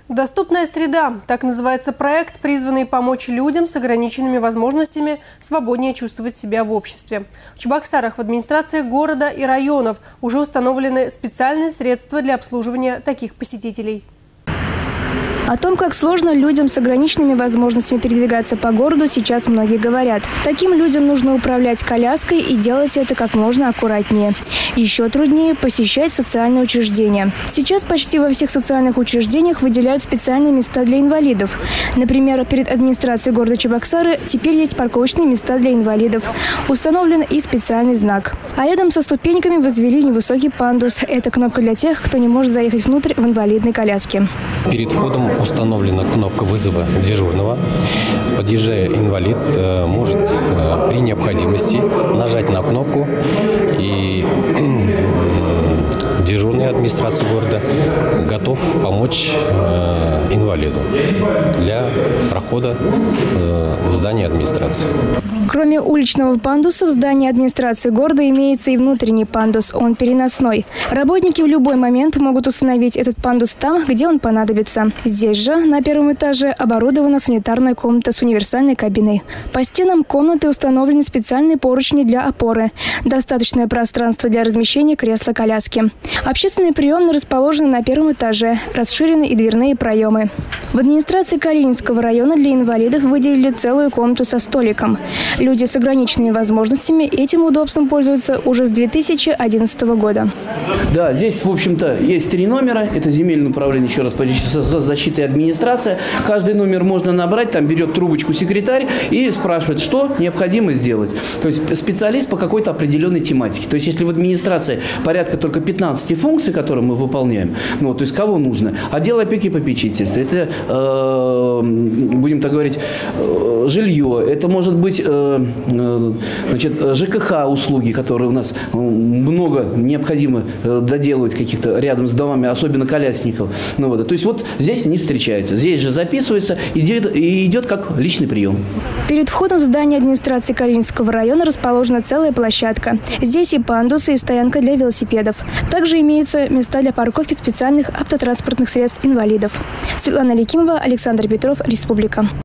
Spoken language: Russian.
Доступная среда – так называется проект, призванный помочь людям с ограниченными возможностями свободнее чувствовать себя в обществе. В Чебоксарах в администрациях города и районов уже установлены специальные средства для обслуживания таких посетителей. О том, как сложно людям с ограниченными возможностями передвигаться по городу, сейчас многие говорят. Таким людям нужно управлять коляской и делать это как можно аккуратнее. Еще труднее посещать социальные учреждения. Сейчас почти во всех социальных учреждениях выделяют специальные места для инвалидов. Например, перед администрацией города Чебоксары теперь есть парковочные места для инвалидов. Установлен и специальный знак. А рядом со ступеньками возвели невысокий пандус. Это кнопка для тех, кто не может заехать внутрь в инвалидной коляске. Перед входом установлена кнопка вызова дежурного. Подъезжая инвалид, может при необходимости нажать на кнопку, и дежурный администрации города готов помочь инвалиду для прохода в здание администрации. Кроме уличного пандуса в здании администрации города имеется и внутренний пандус. Он переносной. Работники в любой момент могут установить этот пандус там, где он понадобится. Здесь же, на первом этаже, оборудована санитарная комната с универсальной кабиной. По стенам комнаты установлены специальные поручни для опоры. Достаточное пространство для размещения кресла-коляски. Общественные приемные расположены на первом этаже. Расширены и дверные проемы. В администрации Калининского района для инвалидов выделили целую комнату со столиком. Люди с ограниченными возможностями этим удобством пользуются уже с 2011 года. Да, здесь, в общем-то, есть 3 номера. Это земельное управление, еще раз, защита и администрация. Каждый номер можно набрать, там берет трубочку секретарь и спрашивает, что необходимо сделать. То есть специалист по какой-то определенной тематике. То есть если в администрации порядка только 15 функций, которые мы выполняем, ну, то есть кого нужно? Отдел опеки и попечительства. Это, будем так говорить, жилье. Это может быть ЖКХ услуги, которые у нас много необходимо доделывать каких-то рядом с домами, особенно колясников. Ну, вот. То есть вот здесь они встречаются. Здесь же записывается и идет как личный прием. Перед входом в здание администрации Калининского района расположена целая площадка. Здесь и пандусы, и стоянка для велосипедов. Также имеются места для парковки специальных автотранспортных средств инвалидов. Светлана Ликимова, Александр Петров, Республика.